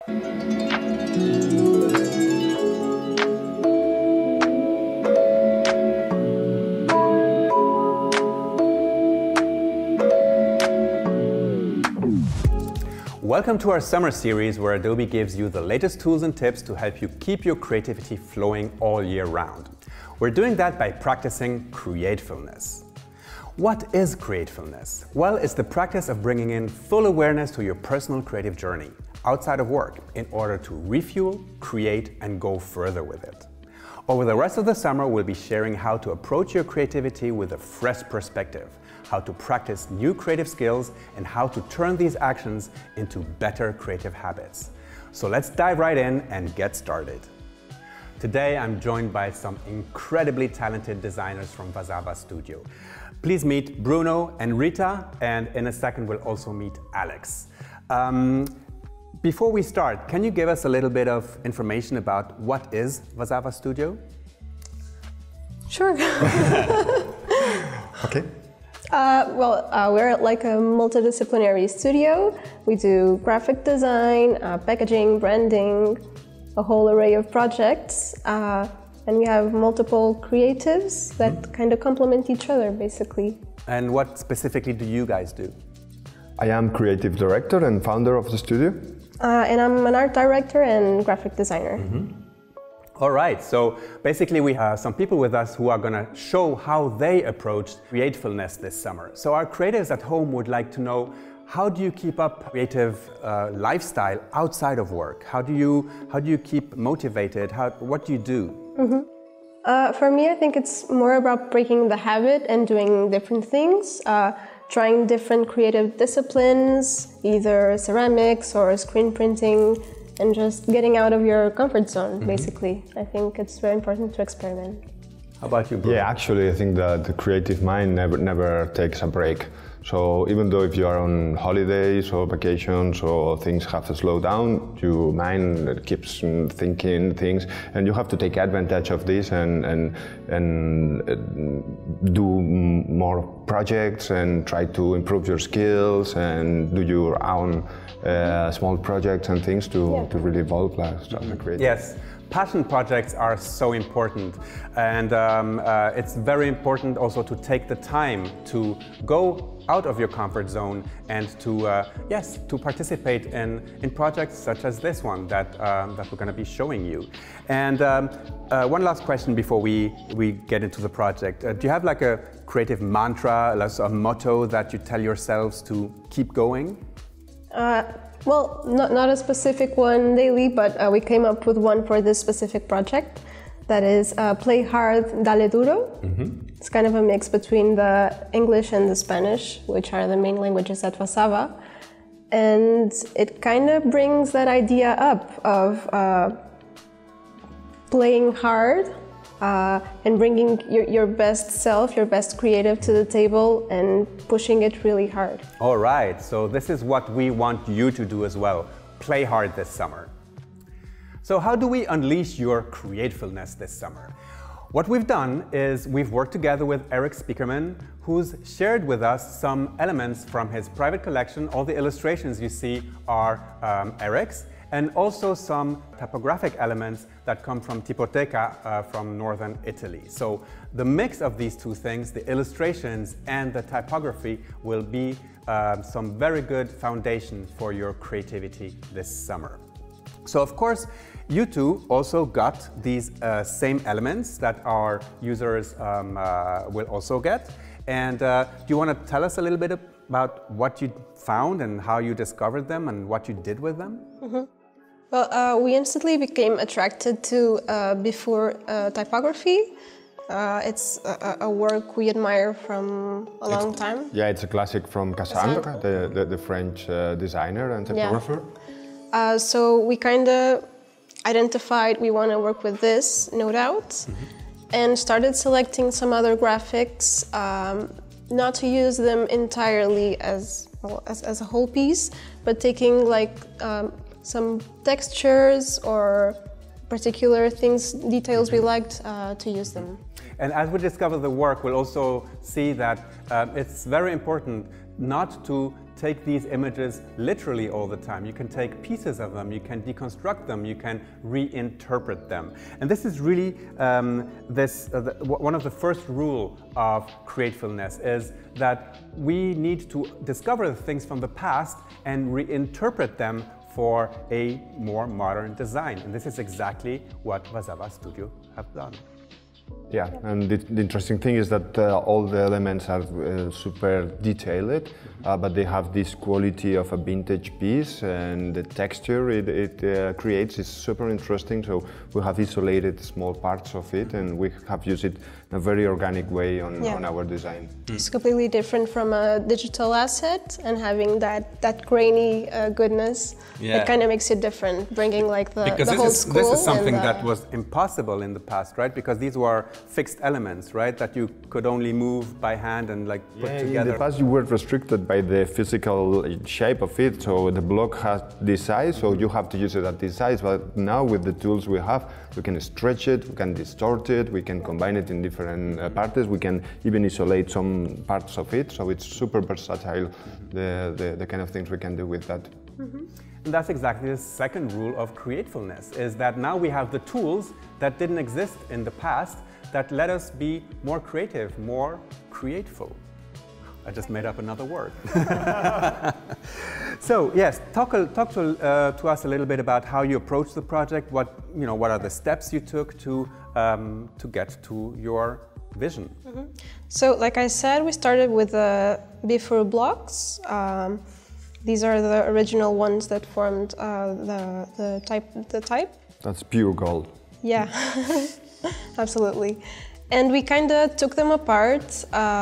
Welcome to our summer series where Adobe gives you the latest tools and tips to help you keep your creativity flowing all year round. We're doing that by practicing Createfulness. What is Createfulness? Well, it's the practice of bringing in full awareness to your personal creative journey outside of work in order to refuel, create, and go further with it. Over the rest of the summer, we'll be sharing how to approach your creativity with a fresh perspective, how to practice new creative skills, and how to turn these actions into better creative habits. So let's dive right in and get started. Today, I'm joined by some incredibly talented designers from Vasava Studio. Please meet Bruno and Rita, and in a second, we'll also meet Alex. Before we start, can you give us a little bit of information about what is Vasava Studio? Sure. Okay. We're like a multidisciplinary studio. We do graphic design, packaging, branding, a whole array of projects. And we have multiple creatives that kind of complement each other, basically. And what specifically do you guys do? I am creative director and founder of the studio. And I'm an art director and graphic designer. All right, so basically we have some people with us who are going to show how they approached Createfulness this summer. So our creatives at home would like to know, how do you keep up creative lifestyle outside of work? How do you keep motivated? What do you do? For me, I think it's more about breaking the habit and doing different things. Trying different creative disciplines, either ceramics or screen printing, and just getting out of your comfort zone, basically. I think it's very important to experiment. How about you, Bruno? Yeah, actually, I think that the creative mind never takes a break. So even though if you are on holidays or vacations or things have to slow down, your mind keeps thinking things, and you have to take advantage of this and do more projects and try to improve your skills and do your own small projects and things to really evolve as a creator. Yes. Passion projects are so important, and it's very important also to take the time to go out of your comfort zone and to participate in projects such as this one that we're going to be showing you. And one last question before we get into the project. Do you have like a creative mantra, a motto that you tell yourselves to keep going? Well, not a specific one daily, but we came up with one for this specific project. That is play hard, dale duro. It's kind of a mix between the English and the Spanish, which are the main languages at Vasava. And it kind of brings that idea up of playing hard and bringing your best self, your best creative to the table and pushing it really hard. All right, so this is what we want you to do as well. Play hard this summer. So how do we unleash your creativefulness this summer? What we've done is we've worked together with Erik Spiekermann, who's shared with us some elements from his private collection. All the illustrations you see are Erik's, and also some typographic elements that come from Tipoteca from northern Italy. So the mix of these two things, the illustrations and the typography, will be some very good foundation for your creativity this summer. So of course, you two also got these same elements that our users will also get. And do you want to tell us a little bit about what you found and how you discovered them and what you did with them? Well, we instantly became attracted to before typography. It's a work we admire from a long time. Yeah, it's a classic from Cassandre, the French designer and typographer. Yeah. So we kind of identified we want to work with this, no doubt, and started selecting some other graphics, not to use them entirely as a whole piece, but taking like some textures or particular things, details we liked to use them. And as we discover the work, we'll also see that it's very important not to take these images literally all the time. You can take pieces of them, you can deconstruct them, you can reinterpret them. And this is really one of the first rules of Createfulness, is that we need to discover the things from the past and reinterpret them for a more modern design. And this is exactly what Vasava Studio have done. Yeah, and the interesting thing is that all the elements are super detailed, but they have this quality of a vintage piece, and the texture it creates is super interesting. So we have isolated small parts of it, and we have used it in a very organic way on our design. It's completely different from a digital asset, and having that grainy goodness, it kind of makes it different, bringing like the whole school. This is something that was impossible in the past, right? Because these were fixed elements, right? That you could only move by hand and like put together. In the past you were restricted by the physical shape of it, so the block has this size, so you have to use it at this size. But now with the tools we have, we can stretch it, we can distort it, we can combine it in different parts, we can even isolate some parts of it, so it's super versatile, the kind of things we can do with that. And that's exactly the second rule of Createfulness, is that now we have the tools that didn't exist in the past that let us be more creative, more createful. I just made up another word. So yes, talk to us a little bit about how you approached the project. What are the steps you took to get to your vision? So, like I said, we started with the before blocks. These are the original ones that formed the type. That's pure gold. Yeah, absolutely. And we kind of took them apart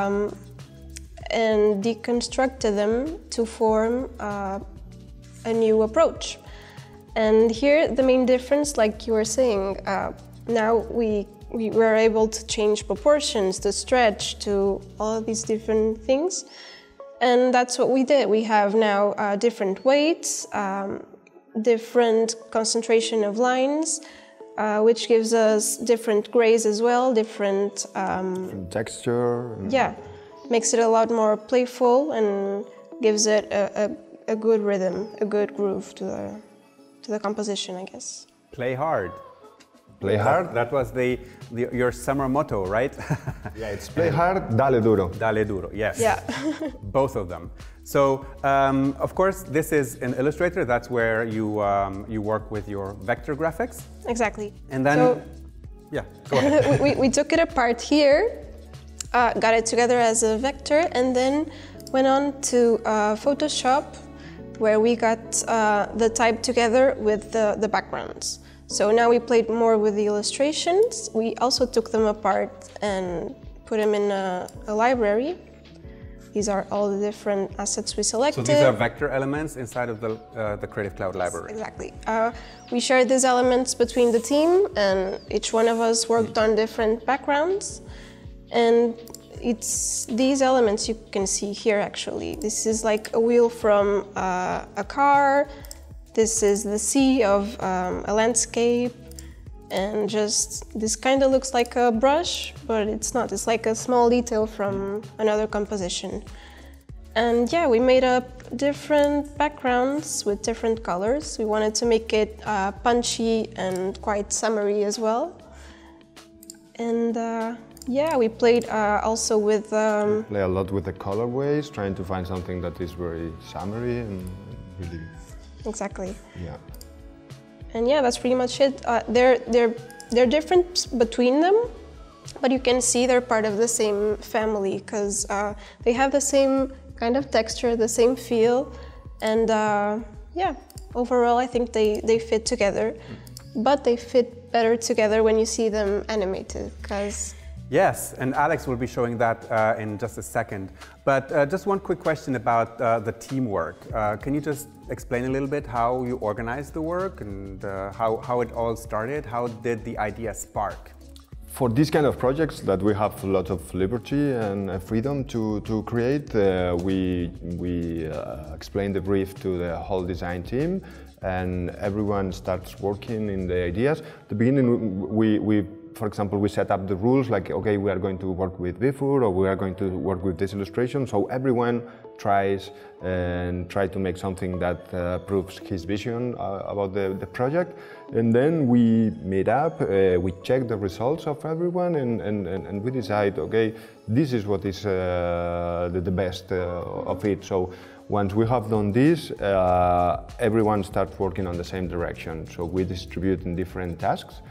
and deconstructed them to form a new approach. And here the main difference, like you were saying, now we were able to change proportions, to stretch, to all of these different things. And that's what we did. We have now different weights, different concentration of lines, which gives us different grays as well, different texture. Yeah, makes it a lot more playful and gives it a good rhythm, a good groove to the composition, I guess. Play hard. Play hard. That was your summer motto, right? Yeah, it's play hard, dale duro. Dale duro, yes. Yeah. Both of them. So, of course, this is in Illustrator. That's where you work with your vector graphics. Exactly. And then, yeah, go ahead. we took it apart here, got it together as a vector, and then went on to Photoshop, where we got the type together with the backgrounds. So now we played more with the illustrations. We also took them apart and put them in a library. These are all the different assets we selected. So these are vector elements inside of the Creative Cloud library. Exactly. We shared these elements between the team, and each one of us worked on different backgrounds. And it's these elements you can see here, actually. This is like a wheel from a car. This is the sea of a landscape, and just this kind of looks like a brush, but it's not. It's like a small detail from another composition. And yeah, we made up different backgrounds with different colors. We wanted to make it punchy and quite summery as well. And yeah, we played also with... We play a lot with the colorways, trying to find something that is very summery and really... Exactly. Yeah. And yeah, that's pretty much it. They're different between them, but you can see they're part of the same family, because they have the same kind of texture, the same feel, and yeah, overall I think they fit together. But they fit better together when you see them animated, because... Yes, and Alex will be showing that in just a second. But just one quick question about the teamwork. Can you just explain a little bit how you organized the work and how it all started? How did the idea spark? For these kind of projects that we have a lot of liberty and freedom to create, we explain the brief to the whole design team, and everyone starts working in the ideas. At the beginning, we for example, we set up the rules like, okay, we are going to work with Bifur, or we are going to work with this illustration. So everyone tries to make something that proves his vision about the project. And then we meet up, we check the results of everyone, and we decide, okay, this is what is the best of it. So once we have done this, everyone starts working on the same direction. So we distribute in different tasks,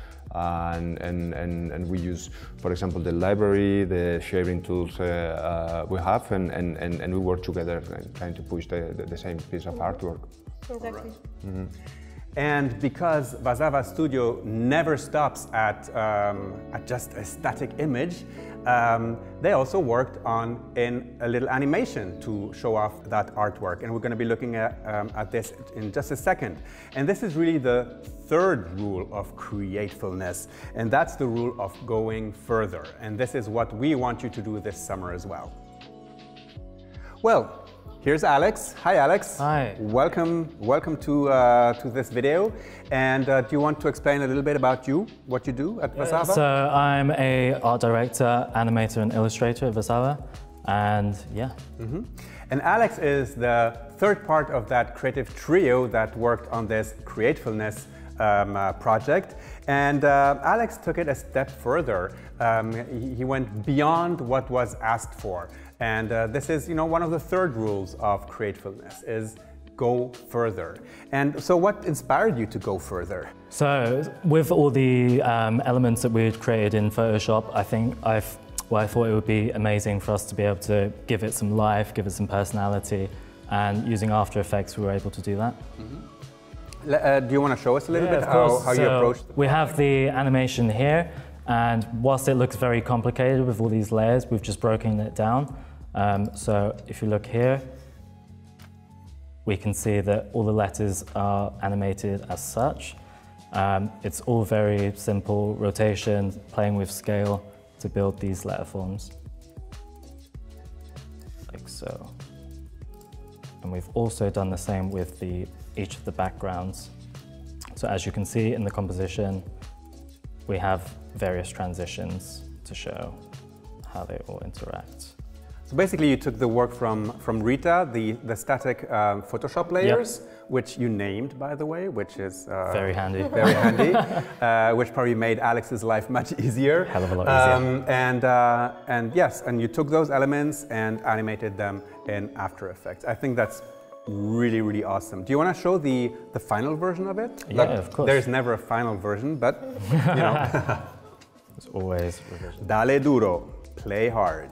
and we use, for example, the library, the sharing tools we have, and we work together trying to push the same piece of artwork. Exactly. Mm-hmm. And because Vasava Studio never stops at just a static image, they also worked in a little animation to show off that artwork. And we're going to be looking at this in just a second. And this is really the third rule of Createfulness. And that's the rule of going further. And this is what we want you to do this summer as well. Well, here's Alex. Hi, Alex. Hi. Welcome to this video. And do you want to explain a little bit about you, what you do at Vasava? So I'm a art director, animator, and illustrator at Vasava, and yeah. Mm-hmm. And Alex is the third part of that creative trio that worked on this Createfulness project. And Alex took it a step further. He went beyond what was asked for. And this is, one of the third rules of Createfulness is go further. And so what inspired you to go further? So with all the elements that we'd created in Photoshop, I thought it would be amazing for us to be able to give it some life, give it some personality, and using After Effects we were able to do that. Mm-hmm. Do you want to show us a little bit how you approached the project? We have the animation here, and whilst it looks very complicated with all these layers, we've just broken it down. So if you look here, we can see that all the letters are animated as such. It's all very simple rotation, playing with scale to build these letter forms, like so. And we've also done the same with each of the backgrounds. So as you can see in the composition, we have various transitions to show how they all interact. So basically you took the work from Rita, the static Photoshop layers, which you named, by the way, which is very handy. Very handy, which probably made Alex's life much easier. Hell of a lot easier. And yes, and you took those elements and animated them in After Effects. I think that's really, really awesome. Do you want to show the final version of it? Yeah, of course. There's never a final version, but There's always revision. Dale duro, play hard.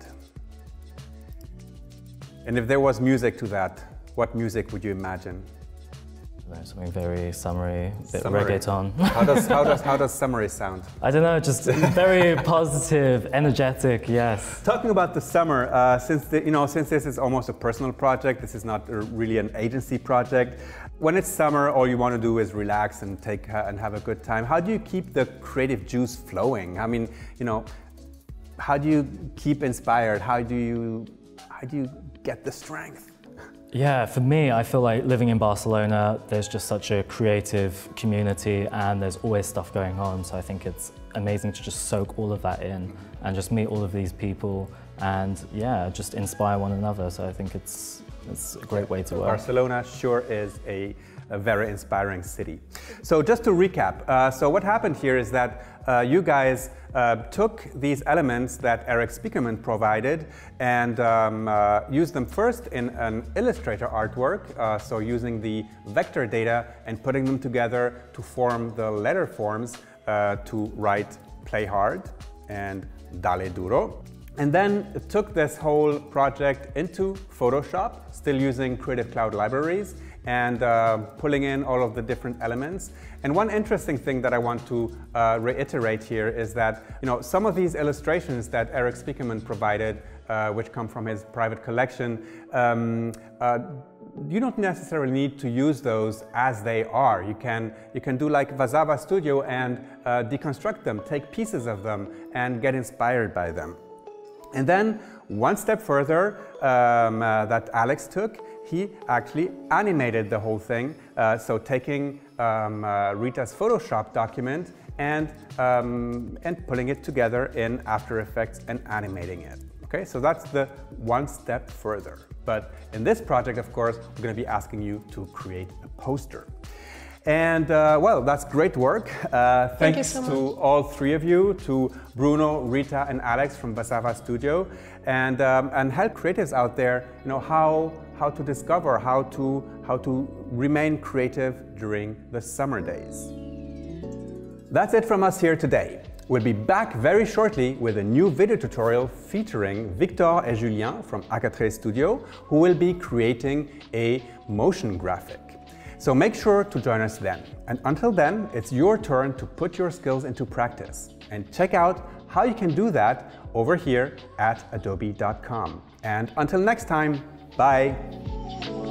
And if there was music to that, what music would you imagine? Something very summery, a bit reggaeton. How does summery sound? I don't know, just very positive, energetic, yes. Talking about the summer, since this is almost a personal project, this is not really an agency project. When it's summer, all you want to do is relax and and have a good time. How do you keep the creative juice flowing? I mean, how do you keep inspired? How do you get the strength? Yeah, for me, I feel like living in Barcelona, there's just such a creative community and there's always stuff going on. So I think it's amazing to just soak all of that in and just meet all of these people and yeah, just inspire one another. So I think it's a great way to work. Barcelona sure is a very inspiring city. So just to recap, so what happened here is that you guys took these elements that Erik Spiekermann provided and used them first in an Illustrator artwork, so using the vector data and putting them together to form the letter forms to write play hard and dale duro. And then took this whole project into Photoshop, still using Creative Cloud libraries, and pulling in all of the different elements. And one interesting thing that I want to reiterate here is that some of these illustrations that Erik Spiekermann provided, which come from his private collection, you don't necessarily need to use those as they are. You can do like Vasava Studio and deconstruct them, take pieces of them, and get inspired by them. And then one step further that Alex took, he actually animated the whole thing, so taking Rita's Photoshop document and pulling it together in After Effects and animating it. Okay, so that's the one step further. But in this project, of course, we're going to be asking you to create a poster. And well, that's great work. Thank you Thanks so much. to all three of you, to Bruno, Rita, and Alex from Vasava Studio, and help creatives out there, how to discover, how to remain creative during the summer days. That's it from us here today. We'll be back very shortly with a new video tutorial featuring Victor and Julien from Createfulness Studio, who will be creating a motion graphic. So make sure to join us then. And until then, it's your turn to put your skills into practice. And check out how you can do that over here at adobe.com. And until next time, bye!